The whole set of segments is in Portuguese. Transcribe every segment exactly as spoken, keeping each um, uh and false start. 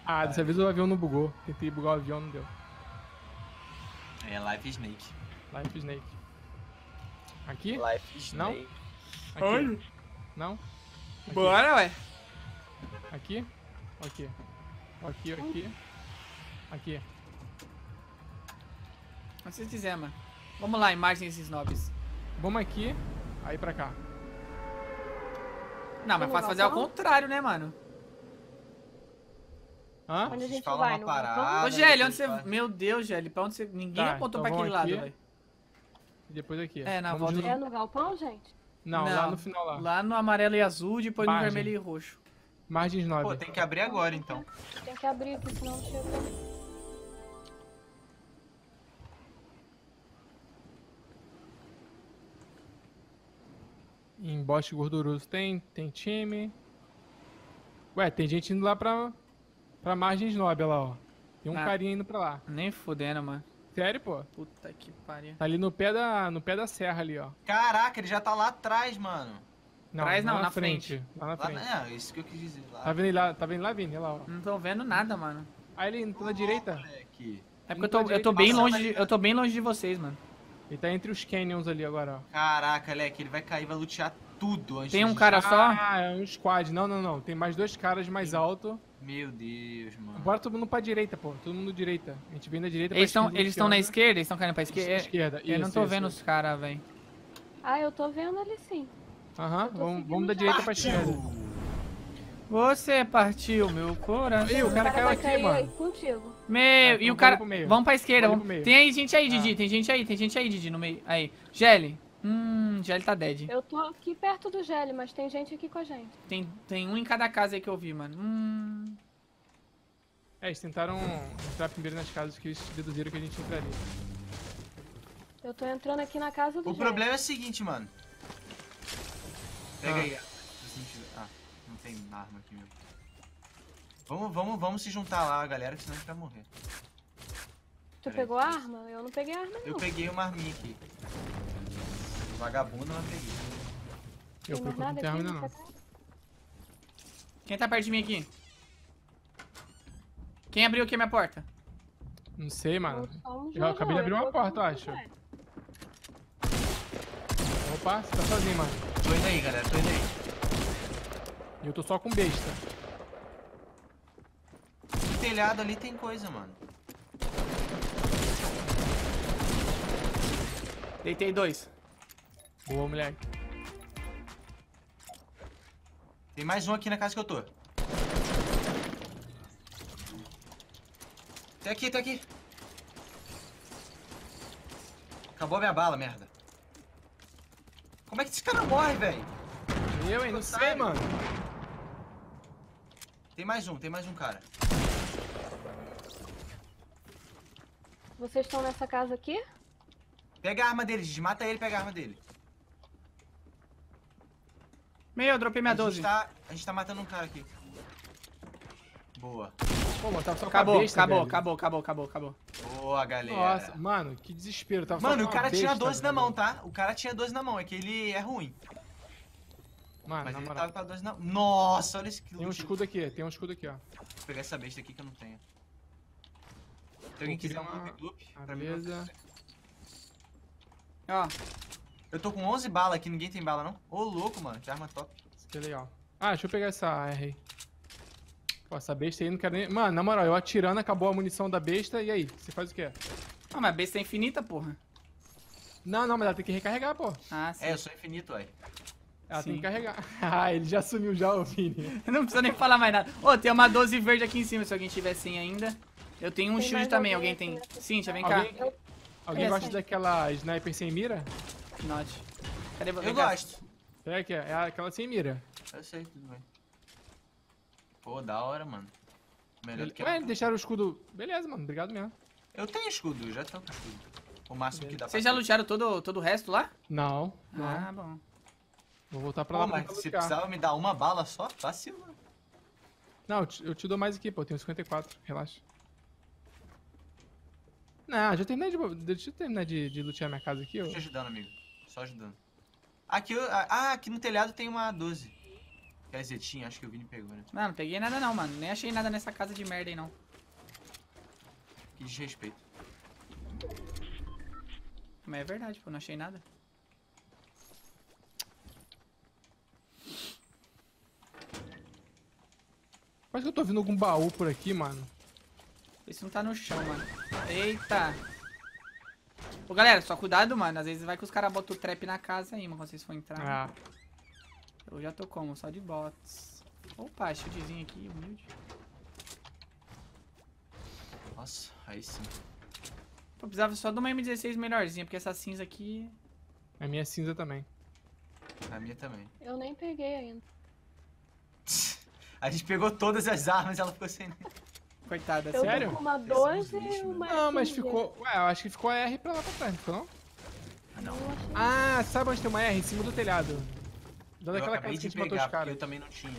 Ah, dessa vez o avião não bugou. Tentei bugar o avião, não deu. É Life Snake. Life Snake. Aqui? Life Não? Snake. Aqui. Olha. Não? Aqui. Bora, ué. Aqui? Aqui. Aqui, aqui. Aqui. Onde vocês quiserem, mano. Vamos lá, imagens snobs. Vamos aqui, aí pra cá. Não, mas fácil fazer ao contrário, né, mano? Hã? Onde a gente Fala vai? uma No parada. galpão? Ô, Gelli, onde depois você... vai. Meu Deus, Gelli, pra onde você... Ninguém Tá, apontou então pra aquele vamos lado, aqui. velho. E depois aqui. É, na Vamos volta de É novo. no galpão, gente? Não, lá no final lá. Lá no amarelo e azul, depois Margem. no vermelho e roxo. Margens nove. Pô, tem que abrir agora, então. Tem que abrir aqui, senão não chega. Emboste gorduroso tem, tem time. Ué, tem gente indo lá pra, pra Margens Nobre lá, ó. Tem um Ah. carinha indo pra lá. Nem fudendo, mano. Sério, pô? Puta que pariu. Tá ali no pé da, no pé da serra ali, ó. Caraca, ele já tá lá atrás, mano. lá Atrás não, na Lá na Lá, frente. é, isso que eu quis dizer. Lá. Tá vendo ele lá, tá vendo lá, Vini? Olha lá, ó. Não tô vendo nada, mano. Aí ele indo pela direita. Moleque. É porque eu tô, eu tô bem longe de, eu tô bem longe de vocês, mano. Ele tá entre os canyons ali agora, ó. Caraca, Leque, ele vai cair, vai lutear tudo antes Tem um de- cara só? Ah, é um squad. Não, não, não. Tem mais dois caras mais alto. Meu Deus, mano. Bora todo mundo pra direita, pô. Todo mundo direita. A gente vem da direita Eles pra estão esquerda, eles estão na luteando. esquerda? Eles estão caindo pra esquerda? É, Esquerda. eu não Isso, tô isso, vendo isso. os caras, velho. Ah, eu tô vendo ali sim. Aham, Eu tô vamos, seguindo vamos da já. direita pra esquerda. Você partiu meu coração. Ih, o cara caiu vai aqui, cair aí mano. contigo. Meu, Ah, e então o cara... vamos pro meio. Vamos pra esquerda. Vamos Vamos... pro meio. Tem aí gente aí, Didi. Ah. Tem gente aí, tem gente aí, Didi, no meio. Aí. Gelli. Hum, Gelli tá dead. Eu tô aqui perto do Gelli, mas tem gente aqui com a gente. Tem, tem um em cada casa aí que eu vi, mano. Hum... É, eles tentaram entrar primeiro nas casas que eles deduziram que a gente entraria. Eu tô entrando aqui na casa do O Gelli. problema é o seguinte, mano. Pega Ah. aí. Se não tiver- Ah, não tem arma aqui mesmo. Vamos, vamos, vamos se juntar lá, galera, que senão a gente vai morrer. Tu Peraí. pegou a arma? Eu não peguei a arma, Eu não. peguei uma arminha aqui. Vagabundo, mas peguei. Eu Tem mais procuro não nada ter aqui arma ainda não. nessa casa? Quem tá perto de mim aqui? Quem abriu aqui a minha porta? Não sei, mano. Não somos Eu nós, acabei de não. abrir Eu uma tô porta, eu aqui acho. com o Gelli. Opa, você tá sozinho, mano. Tô indo aí, galera, tô indo aí. E eu tô só com besta. No telhado ali tem coisa, mano. Deitei dois. Boa, moleque. Tem mais um aqui na casa que eu tô. Tem aqui, tem aqui. Acabou a minha bala, merda. Como é que esse cara morre, velho? Eu, hein? Não sei, mano. Tem mais um, tem mais um cara. Vocês estão nessa casa aqui? Pega a arma dele, desmata ele e pega a arma dele. Meu, eu dropei minha a, gente doze. tá, a gente tá matando um cara aqui. Boa. Pô, mano, tava só com a Acabou, besta, acabou, velho. acabou, acabou, acabou, acabou. Boa, galera. Nossa, mano, que desespero. Tava só Mano, com o uma cara tinha besta, doze na velho. mão, tá? O cara tinha doze na mão, é que ele é ruim. Mano, Mas na ele moral. tava com a doze na mão. Nossa, olha esse que Tem um escudo aqui, tem um escudo aqui, ó. Vou pegar essa besta aqui que eu não tenho. Se alguém Vou quiser pegar um uma- loop loop, Ah, pra mim beleza. Ó, eu tô com onze balas aqui, ninguém tem bala não? Ô, louco, mano, que arma top. Isso aqui é legal. Ah, deixa eu pegar essa R aí. Pô, essa besta aí não quero nem... Mano, na moral, eu atirando, acabou a munição da besta, e aí? Você faz o quê? ah, mas a besta é infinita, porra. Não, não, mas ela tem que recarregar, pô. Ah, sim. É, eu sou infinito, aí. Ela tem Sim. que carregar. Ah, ele já sumiu já, ô Vini. Não precisa nem falar mais nada. Ô, tem uma doze verde aqui em cima, se alguém tiver sem ainda. Eu tenho um Tem shield mais também, alguém alguém aqui tem. nessa Cíntia, vem Alguém, cá. alguém É, gosta sim. daquela sniper sem mira? Not. Cadê você? Eu gosto. É que é, é aquela sem mira. Eu sei, tudo bem. Pô, da hora, mano. Melhor do que Ué, a... eles deixaram o escudo. Beleza, mano, obrigado mesmo. Eu tenho escudo, já tô com escudo. O máximo que dá pra Vocês já ter. lutearam todo, todo o resto lá? Não, não. Ah, bom. Vou voltar pra Pô, lá pra mas tentar se lutear. precisava me dar uma bala só, vacilo. Não, eu te, eu te dou mais aqui, pô. Eu tenho cinquenta e quatro, relaxa. Não, já terminei de. Deixa eu terminar de, de lutear minha casa aqui, ó. Tô te ajudando, amigo. Só ajudando. Aqui, eu... ah, aqui no telhado tem uma doze. Quer dizer, tinha, acho que o Vini pegou, né? Não, não peguei nada não, mano. Nem achei nada nessa casa de merda aí, não. Que desrespeito. Mas é verdade, pô, não achei nada. Acho que eu tô vendo algum baú por aqui, mano. Esse não tá no chão, mano. Eita. Ô, galera, só cuidado, mano. Às vezes vai que os caras botam o trap na casa aí, mano, quando vocês for entrar. Ah, Eu já tô como? Só de bots. Opa, shieldzinho aqui, humilde. Nossa, aí sim. Pô, precisava só de uma M dezesseis melhorzinha, porque essa cinza aqui... a minha cinza também. A minha também. Eu nem peguei ainda. A gente pegou todas as armas e ela ficou sem. Coitada, Eu Sério? tô com uma Esse doze é um lixo, e uma Não, mas S M G. ficou... Ué, eu acho que ficou a R pra lá pra trás, não ficou não? Ah, não. Eu achei- Ah, sabe onde tem uma R? Em cima do telhado. Dando Eu aquela acabei casa que a de gente matou pegar, os porque caras. eu também não tinha.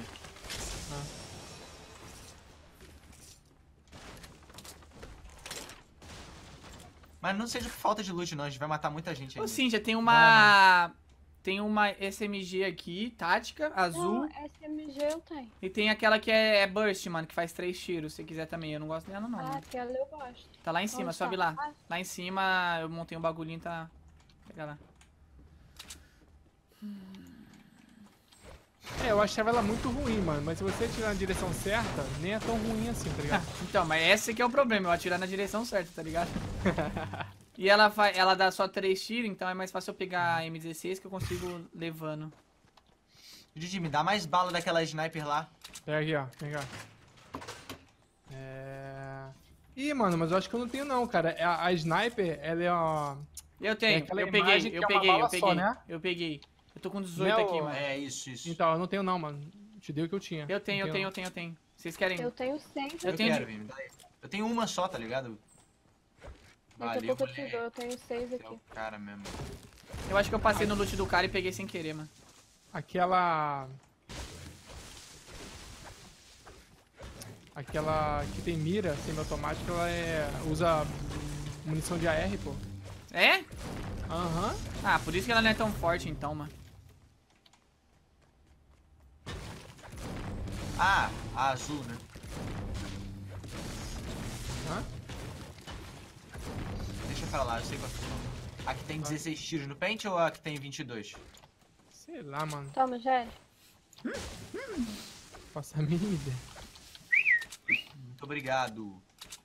Mas não seja por falta de loot, não. A gente vai matar muita gente Ô, ainda. Cíntia, tem uma... Tem uma S M G aqui, tática, azul. Não, S M G eu tenho. E tem aquela que é, é burst, mano, que faz três tiros. Se quiser também, eu não gosto dela não. Ah, mano. aquela eu gosto. Tá lá em cima, Onde sobe tá? lá. Ah. Lá em cima eu montei um bagulhinho, tá... Pega lá. É, eu achava ela muito ruim, mano. Mas se você atirar na direção certa, nem é tão ruim assim, tá ligado? Então, mas esse que é o problema, eu atirar na direção certa, tá ligado? E ela, vai, ela dá só três tiros, então é mais fácil eu pegar a M dezesseis que eu consigo levando. Didi, me dá mais bala daquela sniper lá. Pega aqui, ó. Vem cá. É... Ih, mano, mas eu acho que eu não tenho não, cara. A, a sniper, ela é ó... Eu É tenho, aquela eu peguei, imagem eu que é uma peguei, eu bala peguei, só, né? eu peguei. Eu tô com dezoito Não é aqui, o- mano. É, isso, isso. Então, eu não tenho não, mano. Te dei o que eu tinha. Eu tenho, eu Não tenho, eu tenho, eu tenho. Vocês querem? Eu tenho seis Eu Eu tenho quero, de- Vini, me dá aí. Eu tenho uma só, tá ligado? Daqui a Valeu, pouco eu te moleque. dou, eu tenho seis Você é aqui. o cara mesmo. Eu acho que eu passei no loot do cara e peguei sem querer, mano. Aquela... Aquela que tem mira semiautomática, ela é... usa munição de A R, pô. É? Aham. Ah, por isso que ela não é tão forte então, mano. Ah, a azul, né? Hã? Deixa pra lá, eu sei qual que é. A que tem dezesseis tiros no pente ou a que tem vinte e dois? Sei lá, mano. Toma, Géli. Faço a mínima ideia. Muito obrigado.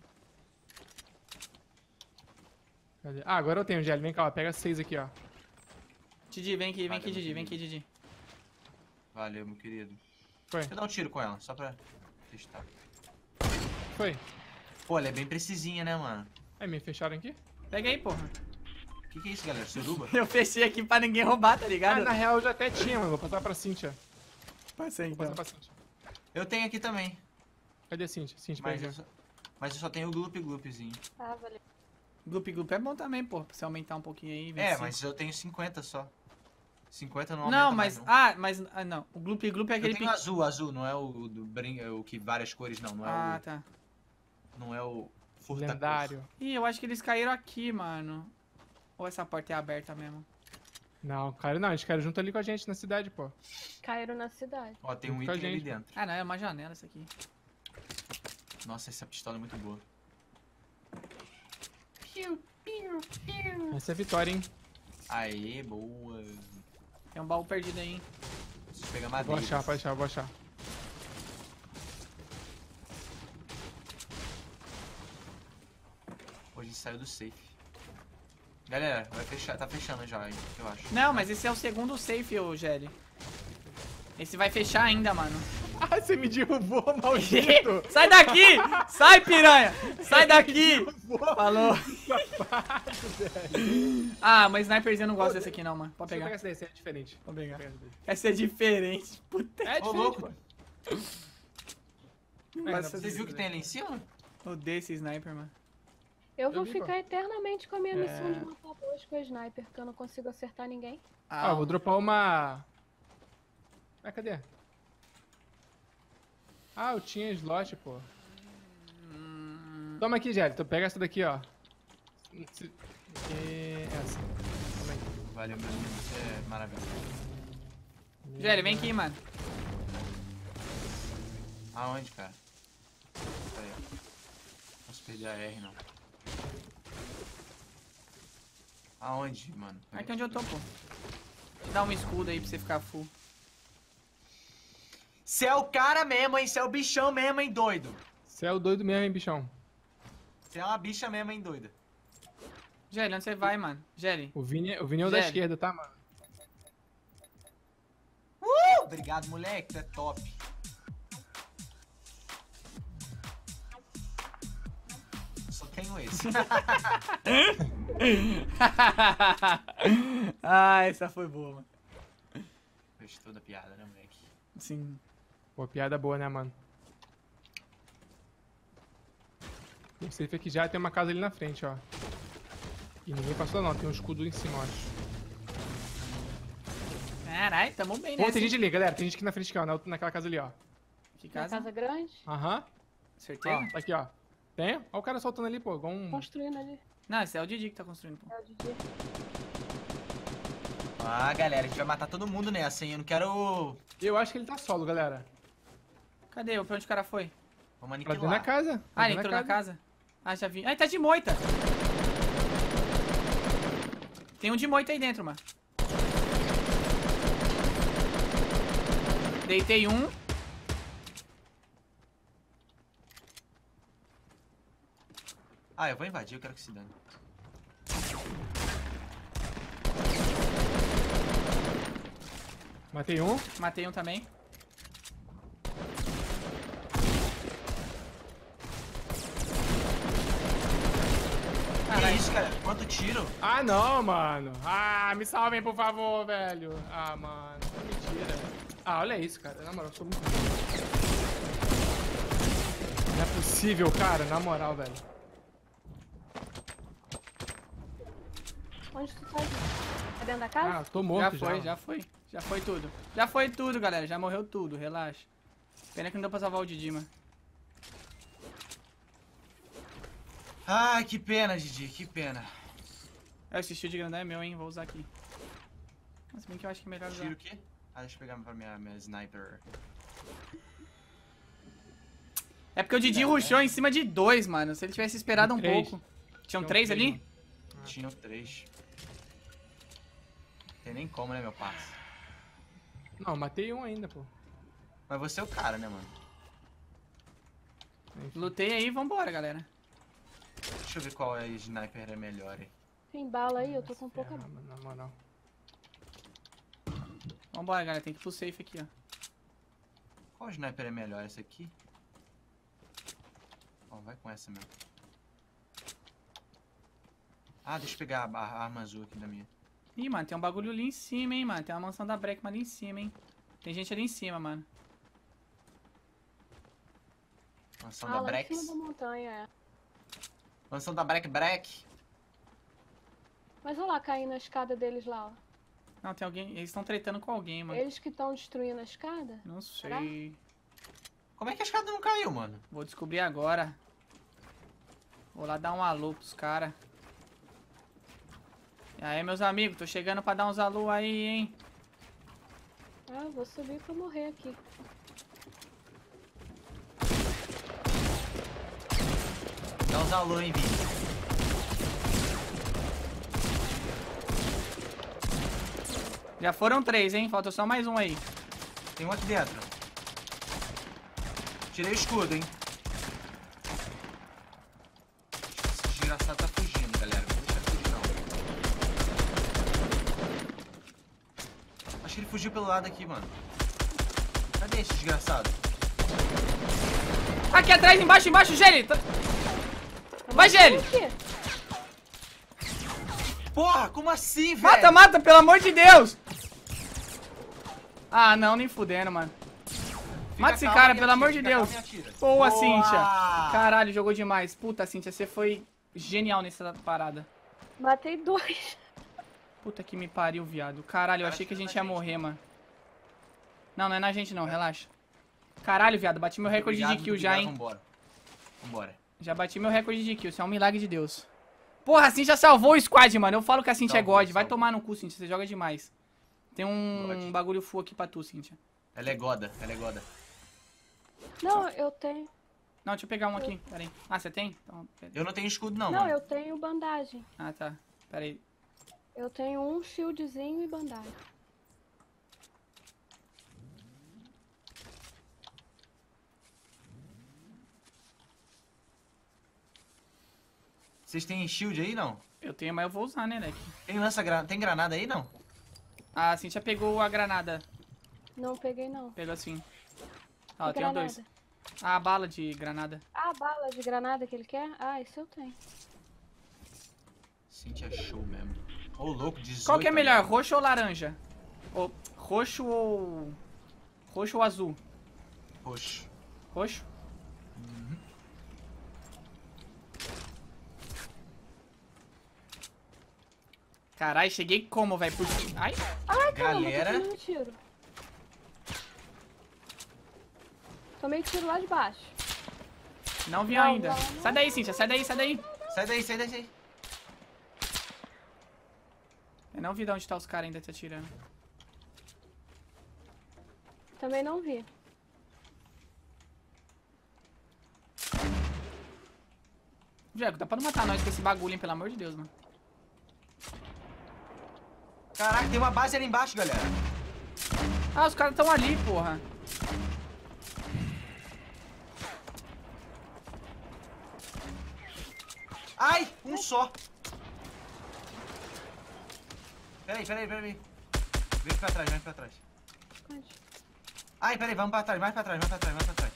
Cadê? Ah, agora eu tenho, Gelli. Vem cá, ó. Pega seis aqui, ó. Didi, vem aqui, vem aqui, Valeu, Didi, meu vem aqui, Didi. Valeu, meu querido. Foi, Deixa eu dar um tiro com ela, só pra testar. foi. Pô, ela é bem precisinha, né, mano? Aí, me fecharam aqui? Pega aí, porra. O que, que é isso, galera? Suruba? Eu fechei aqui pra ninguém roubar, tá Ah, ligado? na real eu já até tinha, mano. Vou passar pra Cintia. Passei Vou passar pra Cintia. Eu tenho aqui também. Cadê a Cintia? Cintia, Mas pega eu aqui. só, mas eu só tenho o gloop gloopzinho. Ah, valeu. Gloop Gloop é bom também, pô. Pra você aumentar um pouquinho aí. É, vinte e cinco. mas eu tenho cinquenta só. cinquenta não aumenta Não, mais, mas. não. Ah, mas. Ah, não. O Gloop Gloop é Eu aquele tenho pique. azul, azul, não é o do brin... é o que várias cores, não. Não é Ah, o. tá. Não é o. furta-cor. Lendário. Ih, eu acho que eles caíram aqui, mano. Ou essa porta é aberta mesmo? Não, cara, não. Eles caíram junto ali com a gente na cidade, pô. Caíram na cidade. Ó, tem um Fica a item ali gente. dentro. Ah, não, é uma janela isso aqui. Nossa, essa pistola é muito boa. Essa é a vitória, hein? Aê, boa. Tem um baú perdido aí, hein? Preciso pegar Vou madeira. achar, pode achar, vou achar. Hoje a gente saiu do safe. Galera, vai fechar, tá fechando já, aí, eu acho. Não, mas esse é o segundo safe, ô Gelli. Esse vai fechar ainda, mano. Ah, você me derrubou, maldito! Sai daqui! Sai, piranha! Sai daqui! Falou. Ah, mas sniperzinho eu não gosto desse aqui não, mano. Pode Deixa eu pegar. pegar essa daí, essa é diferente. Pode pegar. Pega essa daí. Essa é diferente. Puta. É Ô, diferente, louco. pô. Mas Você viu que tem ali em cima? Odeio esse sniper, mano. Eu vou vi, pô. ficar eternamente com a minha É. missão de matar boas com a sniper, porque eu não consigo acertar ninguém. Ah, eu vou dropar uma... Ah, cadê? Ah, eu tinha slot, pô. Toma aqui, Gelli. Tu pega essa daqui, ó. Se- e- Essa. Toma aí. Valeu, meu lindo, você é maravilhoso. Gelli, vem aqui, mano. Aonde, cara? Pera aí. Não posso perder a R, não. Aonde, mano? Aqui onde eu tô, pô. Te dá um escudo aí pra você ficar full. Você é o cara mesmo, hein? Você é o bichão mesmo, hein, doido? Você é o doido mesmo, hein, bichão? Você é uma bicha mesmo, hein, doida? Gelli, onde você vai, mano? Gelli. O Vini, o Vini é o da Zé. esquerda, tá, mano? Uh! Obrigado, moleque. Tu é top. Só tenho esse. Ah, essa foi boa, mano. Fez toda a piada, né, moleque? Sim. Pô, piada boa, né, mano? O safe aqui já tem uma casa ali na frente, ó. E ninguém passou não, tem um escudo em cima, eu acho. Caralho, tamo bem, né? Pô, tem gente ali, galera. Tem gente aqui na frente, aqui, ó. Na, naquela casa ali, ó. Que Na casa? casa grande? Aham. Certeza? Ó, tá aqui, ó. Tem? Ó o cara soltando ali, pô. Igual um... Construindo ali. Não, esse é o Didi que tá construindo, pô. É o Didi. Ah, galera, a gente vai matar todo mundo nessa, hein? Eu não quero... Eu acho que ele tá solo, galera. Cadê? Pra onde o cara foi? Vamos Pra dentro da aniquilar. casa. Pra Ah, ele dentro entrou na casa? Ah, já vi. Ah, ele tá de moita. Tem um de moita aí dentro, mano. Deitei um. Ah, eu vou invadir, eu quero que se dane. Matei um. Matei um também. Que Caralho. isso, cara? Quanto tiro? Ah, não, mano. Ah, me salvem, por favor, velho. Ah, mano. Mentira. Ah, olha isso, cara. Na moral, eu sou muito... Não é possível, cara. Na moral, velho. Onde tu tá? É dentro da casa? Ah, tô Já morto já. foi, já foi. Já foi tudo. Já foi tudo, galera. Já morreu tudo. Relaxa. Pena que não deu pra salvar o Didi, mano. Ai, que pena, Didi, que pena. É, esse shield grandão é meu, hein? Vou usar aqui. Mas bem que eu acho que é melhor usar. Tiro o quê? Ah, deixa eu pegar pra minha, minha sniper. É porque o Didi rushou em cima de dois, mano. Se ele tivesse esperado um Três. pouco. Tinham Tinham três três, ali? mano. Tinha três. Tem nem como, né, meu parça? Não, matei um ainda, pô. Mas você é o cara, né, mano? Enfim. Lutei aí, vambora, galera. Deixa eu ver qual é a sniper é melhor aí. Tem bala aí? Eu tô com pouca Ah, bala. mano, na moral. Vambora, galera. Tem que ir pro safe aqui, ó. Qual sniper é melhor? Essa aqui? Ó, vai com essa mesmo. Ah, deixa eu pegar a, a arma azul aqui da minha. Ih, mano, tem um bagulho ali em cima, hein, mano. Tem uma mansão da Breckman ali em cima, hein. Tem gente ali em cima, mano. Mansão Ah, da lá em Brex. cima da montanha, é. Mansão da Breck Breck. Mas olha lá, caindo na escada deles lá, ó. Não, tem alguém... Eles estão tretando com alguém, mano. Eles que estão destruindo a escada? Não Será? sei. Como é que a escada não caiu, mano? Vou descobrir agora. Vou lá dar um alô pros caras. E aí, meus amigos, tô chegando pra dar uns alô aí, hein. Ah, eu vou subir pra morrer aqui. Dá uns alô, hein, Vini. Já foram três, hein. Falta só mais um aí. Tem um aqui dentro. Tirei o escudo, hein. Esse desgraçado tá fugindo, galera. Não deixa ele fugir, não. Acho que ele fugiu pelo lado aqui, mano. Cadê esse desgraçado? Aqui atrás, embaixo, embaixo, Gelli. Tá- Vai, Gelli. O quê? Porra, como assim, velho? Mata, mata, pelo amor de Deus. Ah, não, nem fudendo, mano. Fica Mata esse calmo cara, e pelo atira, amor de fica Deus. calmo e atira. Boa, Boa! Cíntia. Caralho, jogou demais. Puta, Cíntia, você foi genial nessa parada. Matei dois. Puta que me pariu, viado. Caralho, eu Cara, achei que a tira gente na ia gente, morrer, né? mano. Não, não é na gente não, relaxa. Caralho, viado, bati meu recorde Obrigado, de kill muito já, obrigado, hein. Vambora. Vambora. Já bati meu recorde de kill, isso é um milagre de Deus. Porra, a Cíntia salvou o squad, mano. Eu falo que a Cíntia é Salvou, God. Vai salvou. tomar no cu, Cíntia, você joga demais. Tem um God. bagulho full aqui pra tu, Cíntia. Ela é goda, ela é goda. Não, eu tenho. Não, deixa eu pegar um aqui. Pera aí. Ah, você tem? Então, pera- Eu não tenho escudo, não, Não, mano. eu tenho bandagem. Ah, tá. Pera aí. Eu tenho um shieldzinho e bandagem. Vocês têm shield aí, não? Eu tenho, mas eu vou usar, né, Leque? Tem lança gra... Tem granada aí, não? Ah, a Cintia pegou a granada. Não peguei, não. Pegou assim. Ah, eu Que tenho granada? dois. Ah, a bala de granada. Ah, bala de granada que ele quer? Ah, isso eu tenho. Cintia show mesmo. Ô, louco, dezoito. Qual que é melhor, roxo ou laranja? Ou roxo ou... Roxo ou azul? Roxo. Roxo? Caralho, cheguei como, velho? Por... Ai, Ai, caramba, Galera. tô tomando tiro. Tomei tiro lá de baixo. não vi Não, ainda. não, não. Sai daí, Cintia, sai daí, sai daí. Sai daí, sai daí. Eu não vi de onde tá os caras ainda te atirando. Também não vi. Diego, dá pra não matar nós com esse bagulho, hein? Pelo amor de Deus, mano. Caraca, tem uma base ali embaixo, galera. Ah, os caras estão ali, porra. Ai, um só. Peraí, peraí, peraí. Vem pra trás, vem pra trás. Onde? Ai, peraí, vamos pra trás, mais pra trás, mais pra trás, mais pra trás.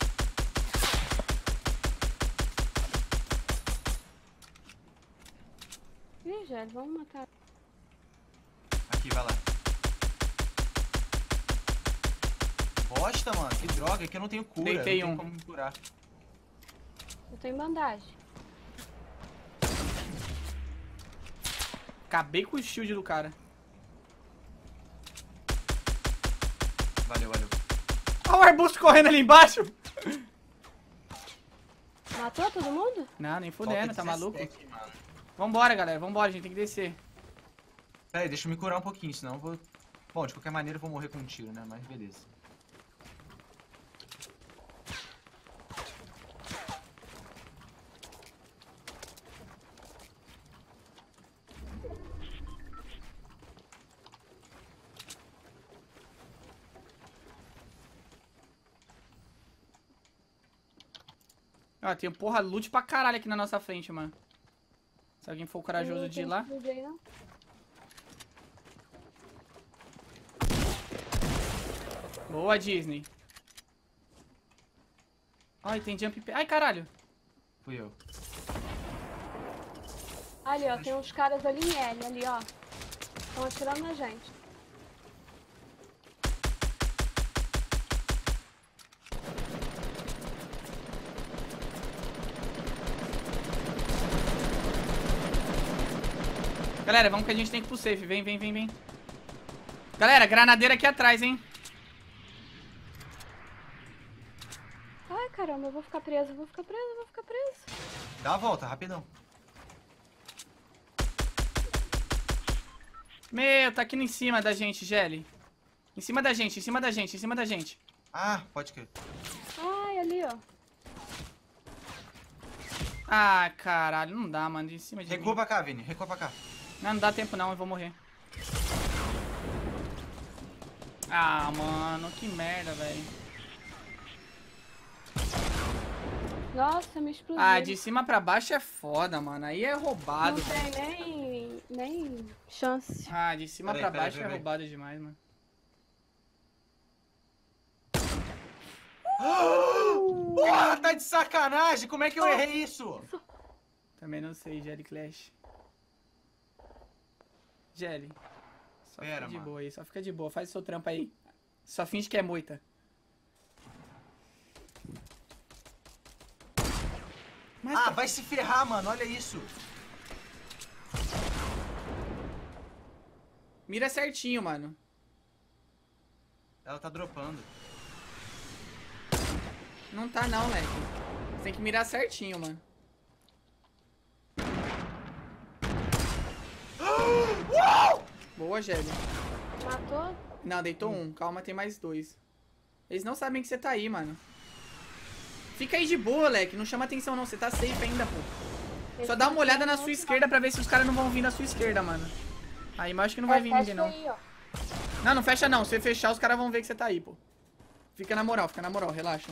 Ih, Gélio, vamos matar. Aqui, vai lá. Bosta, mano, que droga, que eu não tenho cura. Deitei eu não um. tenho como me curar. Eu tenho bandagem. Acabei com o shield do cara. Valeu, valeu. Olha o arbusto correndo ali embaixo. Matou todo mundo? Não, nem fudendo, tá maluco? dezessete, mano. Vambora, galera, vambora, a gente tem que descer. Peraí, deixa eu me curar um pouquinho, senão eu vou... Bom, de qualquer maneira eu vou morrer com um tiro, né? Mas beleza. Ó, tem porra loot pra caralho aqui na nossa frente, mano. Se alguém for corajoso Não de ir tem lá. shield aí, não? Boa, Disney. Ai, tem jump... Ai, caralho. Fui eu. Ali, ó, tem uns caras ali em L, ali, ó. Estão atirando na gente. Galera, vamos que a gente tem que ir pro safe. Vem, vem, vem, vem. Galera, granadeira aqui atrás, hein. Ai, caramba, eu vou ficar presa, eu vou ficar presa, eu vou ficar presa. Dá a volta, rapidão. Meu, tá aqui em cima da gente, Gelli. Em cima da gente, em cima da gente, em cima da gente. Ah, pode crer. Ai, ali, ó. Ah, caralho, não dá, mano. Em cima de Recua mim. pra cá, Vini. Recua pra cá. Não, não dá tempo não, eu vou morrer. Ah, mano, que merda, velho. Nossa, me explodiu. Ah, de cima pra baixo é foda, mano. Aí é roubado, Não velho. tem nem, nem chance. Ah, de cima Peraí, pra peraí, baixo é peraí. roubado demais, mano. Porra, tá de sacanagem! Como é que eu errei isso? Também não sei, Jelly Clash. Jelly. Só Pera, fica de mano. boa aí, só fica de boa. Faz o seu trampo aí. Só finge que é moita. Mas Ah, vai se ferrar, mano. Olha isso. mira certinho, mano. Ela tá dropando. Não tá não, leque. Você tem que mirar certinho, mano. Boa, Jelly. Matou? Não, deitou um. Calma, tem mais dois. Eles não sabem que você tá aí, mano. Fica aí de boa, Leque. Não chama atenção, não. Você tá safe ainda, pô. Eles Só dá uma estão olhada na aqui sua no esquerda pra ver se os caras não vão vir na sua esquerda, mano. Aí, mas acho que não vai É, vir fecha ninguém, não. aí, ó. Não, não fecha não. Se você fechar, os caras vão ver que você tá aí, pô. Fica na moral, fica na moral. Relaxa.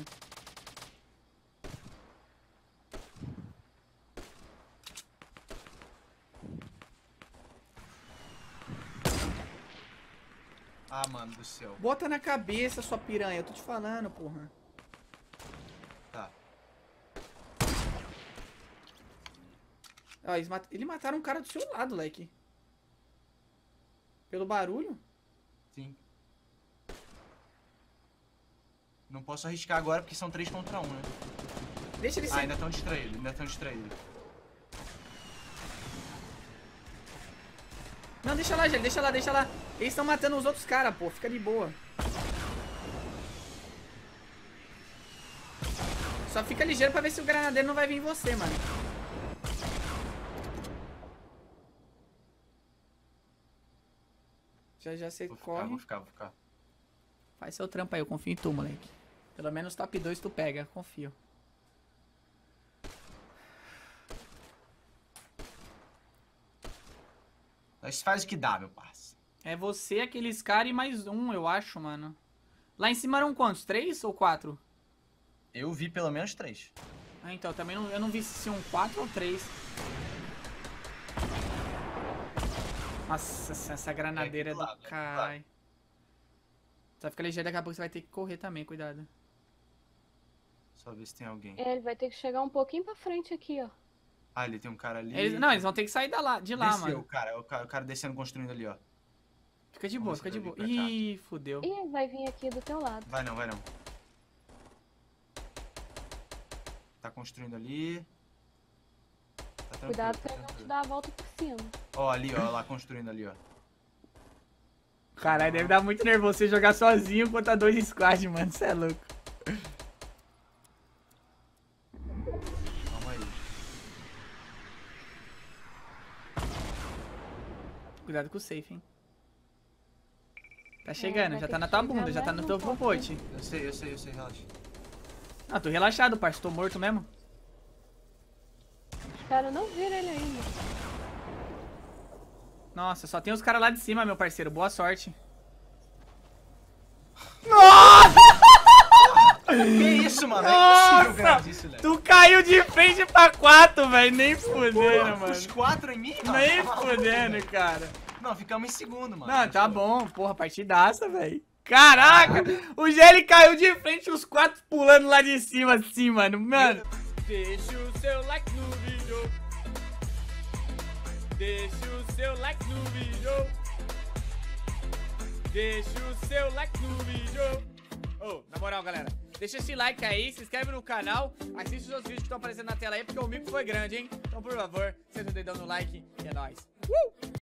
Ah, mano do céu. Bota na cabeça, sua piranha. Eu tô te falando, porra. Tá. Ó, eles, mat... eles mataram um cara do seu lado, Leque. Pelo barulho? Sim. Não posso arriscar agora porque são três contra um, né? Deixa ele Ah, ser. ainda estão distraídos, ainda estão distraídos. Não, deixa lá, gente. Deixa lá, deixa lá. Eles estão matando os outros caras, pô. Fica de boa. Só fica ligeiro pra ver se o granadeiro não vai vir em você, mano. Já já você Vou ficar, corre. vou ficar, vou ficar. Faz seu trampo aí, eu confio em tu, moleque. Pelo menos top dois tu pega, confio. Nós faz o que dá, meu parça. É você, aqueles caras e mais um, eu acho, mano. Lá em cima eram quantos? Três ou quatro? Eu vi pelo menos três. Ah, então, também não, eu não vi se iam quatro ou três. Nossa, essa- essa granadeira é É do aqui do lado, é aqui do caralho. Só fica ligeiro, daqui a pouco você vai ter que correr também, cuidado. Só ver se tem alguém. É, ele vai ter que chegar um pouquinho pra frente aqui, ó. Ah, ele tem um cara ali. Eles- não, eles vão ter que sair da lá, de lá, Desceu, mano. cara. O cara, o cara descendo, construindo ali, ó. Fica de boa, Vamos fica de ali boa. pra cá. Ih, fudeu. Ih, vai vir aqui do teu lado. Vai não, vai não. Tá construindo ali. Tá tranquilo, Cuidado tá pra ele não te tranquilo. dar a volta por cima. Ó, ali, ó, lá construindo ali, ó. Caralho, deve dar muito nervoso você jogar sozinho contra dois squad, mano. Você é louco. Calma aí. Cuidado com o safe, hein. Tá chegando, vai já ter tá na que tua chegar bunda, já tá no mesmo teu um pouco. popote. Eu sei, eu sei, eu sei, relaxa. Ah, tô relaxado, parça. Tô morto mesmo. Os caras não viram ele ainda. Nossa, só tem os caras lá de cima, meu parceiro. Boa sorte. Que isso, mano? É impossível Nossa! ganhar disso, Léo. Tu caiu de frente pra quatro, velho. Nem fudendo, Os mano. quatro em mim, mano? Nem Tá maluco, fudendo, velho. cara. Não, ficamos em segundo, mano. Não, tá Pô. bom. Porra, partidaça, velho. Caraca! O G L caiu de frente, os quatro pulando lá de cima, assim, mano. Mano. Deixa o seu like no vídeo. Deixa o seu like no vídeo. Deixa o seu like no vídeo. Ô, na moral, galera, deixa esse like aí, se inscreve no canal, assiste os outros vídeos que estão aparecendo na tela aí, porque o mico foi grande, hein? Então, por favor, senta o dedão no like e é nóis. Uh!